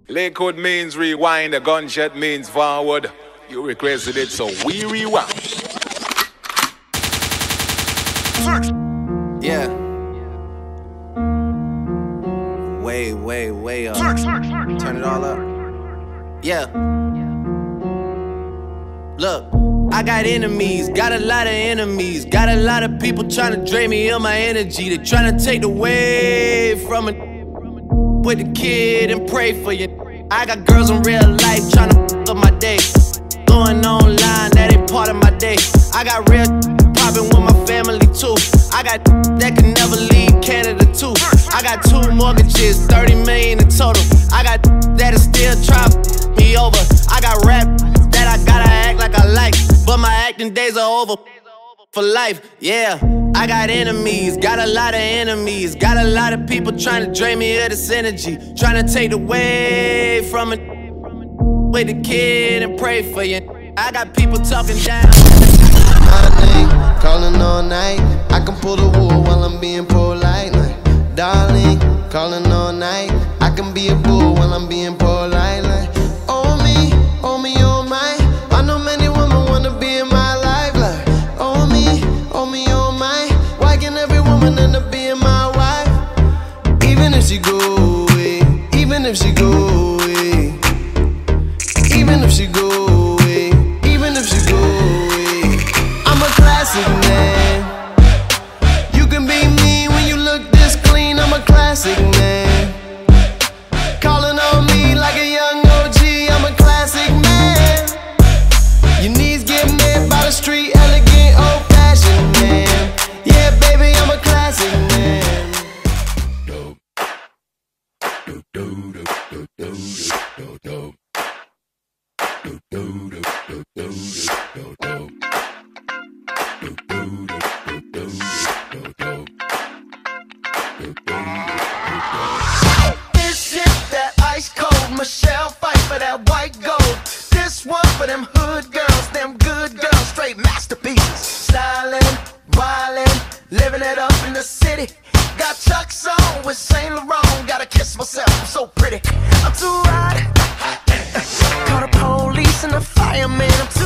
Lakewood means rewind, a gunshot means forward. You requested it, so we rewind. Yeah. Way up. Turn it all up. Yeah. Look, I got enemies, got a lot of enemies. Got a lot of people trying to drain me of my energy. They trying to take away from it. With the kid and pray for you. I got girls in real life trying to up my day. Going online, that ain't part of my day. I got real popping with my family too. I got that can never leave Canada too. I got 2 mortgages, 30 million in total. I got that'll still try me over. I got rap that I gotta act like I like, but my acting days are over for life, yeah. I got enemies, got a lot of enemies. Got a lot of people trying to drain me of this energy. Trying to take away from it. With the kid and pray for you. I got people talking down. My name, calling all night. I can pull the wool while I'm being polite. Like, darling, calling all night. I can be a bull while I'm being polite. Like, oh me, oh my. I know many women wanna be in my life. Like, oh me, oh my. Why can every woman end up being my wife? Even if she go away, even if she go away, even if she go away, even if she go away, I'm a classic man. You can be mean when you look this clean. I'm a classic man. Calling on me like a young OG. I'm a classic man. Your knees get met by the street, elegant, old-fashioned man. Yeah, baby, I'm a classic man. This shit that ice cold, Michelle fight for that white gold. This one for them hood girls, them good girls, straight masterpieces. Styling, wildin', living it up in the city. Got Chuck's on with Saint Laurent. Gotta kiss myself, I'm so pretty. I'm too hot. Call the police and the fireman. I'm